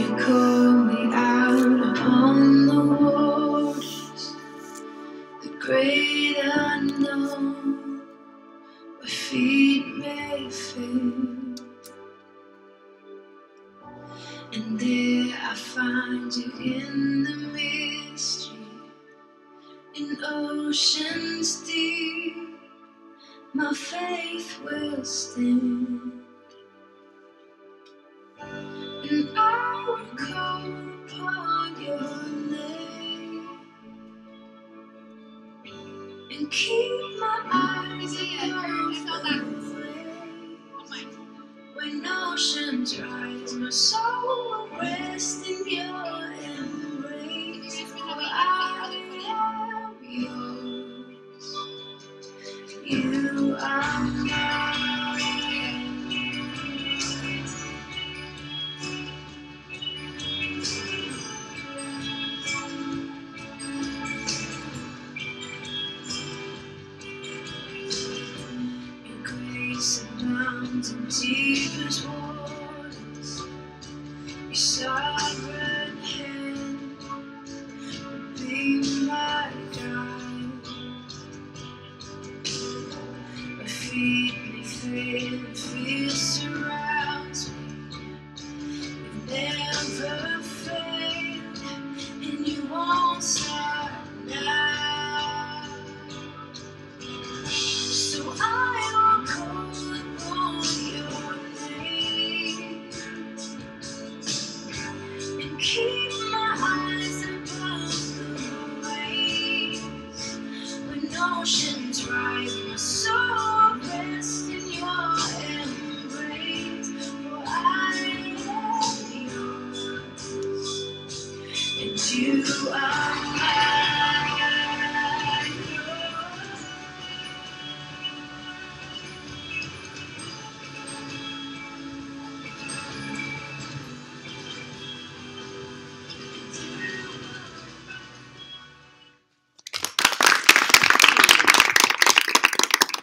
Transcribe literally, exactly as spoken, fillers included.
call me out upon the waters, the great unknown, where feet may fail. And there I find you in the mystery, in oceans deep, my faith will stand. And I will call upon your name and keep my eyes above the waves. When oceans rise, my soul will rest in your embrace. For I am yours, you are mine. Your grace abounds in deepest waters. Your sovereign hand will be my guide. My feet may fail, and fear surrounds me. You've never failed, and you won't stop now. So I will call upon your name and keep my eyes above the waves. When oceans rise, my soul rests in your embrace. For I am yours, and you are